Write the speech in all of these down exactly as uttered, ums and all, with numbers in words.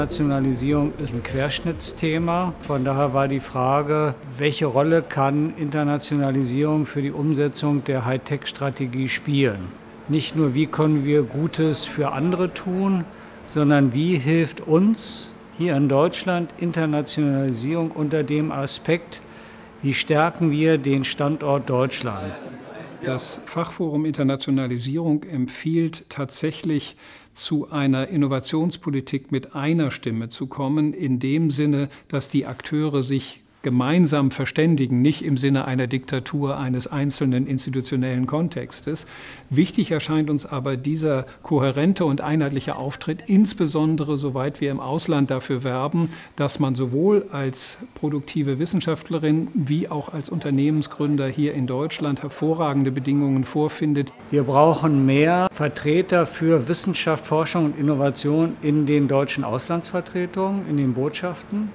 Internationalisierung ist ein Querschnittsthema. Von daher war die Frage, welche Rolle kann Internationalisierung für die Umsetzung der Hightech-Strategie spielen? Nicht nur, wie können wir Gutes für andere tun, sondern wie hilft uns hier in Deutschland Internationalisierung unter dem Aspekt, wie stärken wir den Standort Deutschland? Das Fachforum Internationalisierung empfiehlt tatsächlich, zu einer Innovationspolitik mit einer Stimme zu kommen, in dem Sinne, dass die Akteure sich gemeinsam verständigen, nicht im Sinne einer Diktatur eines einzelnen institutionellen Kontextes. Wichtig erscheint uns aber dieser kohärente und einheitliche Auftritt, insbesondere soweit wir im Ausland dafür werben, dass man sowohl als produktive Wissenschaftlerin wie auch als Unternehmensgründer hier in Deutschland hervorragende Bedingungen vorfindet. Wir brauchen mehr Vertreter für Wissenschaft, Forschung und Innovation in den deutschen Auslandsvertretungen, in den Botschaften.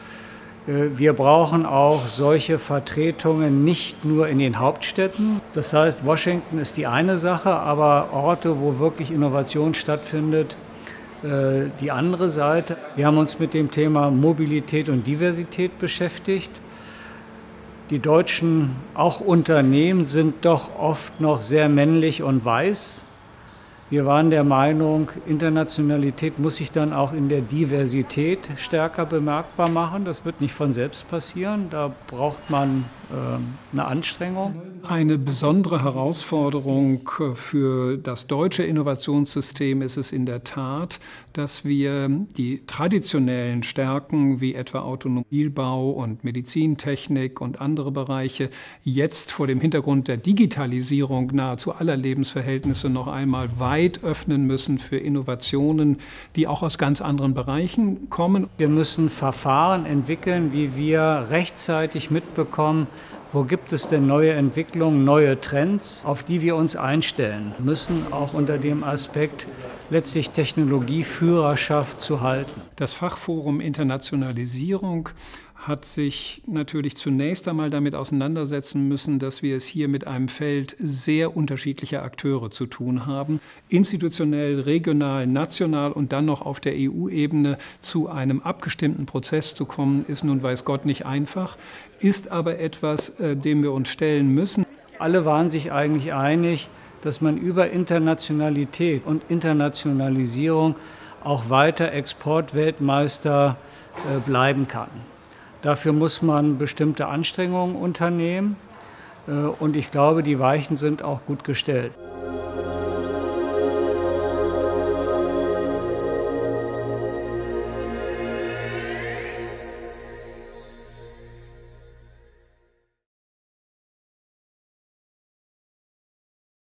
Wir brauchen auch solche Vertretungen nicht nur in den Hauptstädten. Das heißt, Washington ist die eine Sache, aber Orte, wo wirklich Innovation stattfindet, die andere Seite. Wir haben uns mit dem Thema Mobilität und Diversität beschäftigt. Die deutschen, auch Unternehmen, sind doch oft noch sehr männlich und weiß. Wir waren der Meinung, Internationalität muss sich dann auch in der Diversität stärker bemerkbar machen. Das wird nicht von selbst passieren. Da braucht man äh, eine Anstrengung. Eine besondere Herausforderung für das deutsche Innovationssystem ist es in der Tat, dass wir die traditionellen Stärken wie etwa Automobilbau und Medizintechnik und andere Bereiche jetzt vor dem Hintergrund der Digitalisierung nahezu aller Lebensverhältnisse noch einmal weiter weit öffnen müssen für Innovationen, die auch aus ganz anderen Bereichen kommen. Wir müssen Verfahren entwickeln, wie wir rechtzeitig mitbekommen, wo gibt es denn neue Entwicklungen, neue Trends, auf die wir uns einstellen müssen, auch unter dem Aspekt, letztlich Technologieführerschaft zu halten. Das Fachforum Internationalisierung hat sich natürlich zunächst einmal damit auseinandersetzen müssen, dass wir es hier mit einem Feld sehr unterschiedlicher Akteure zu tun haben. Institutionell, regional, national und dann noch auf der E U-Ebene zu einem abgestimmten Prozess zu kommen, ist nun weiß Gott nicht einfach, ist aber etwas, dem wir uns stellen müssen. Alle waren sich eigentlich einig, dass man über Internationalität und Internationalisierung auch weiter Exportweltmeister bleiben kann. Dafür muss man bestimmte Anstrengungen unternehmen und ich glaube, die Weichen sind auch gut gestellt.